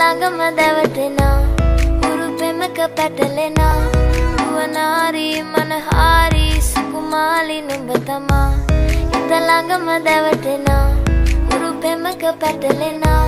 ළඟම දැවටෙනා උරු පෙමක පැටලෙනා නුවණාරි මනහාරි සුකුමාලි නුඹ තමා හිත ළඟම දැවටෙනා උරු පෙමක පැටලෙනා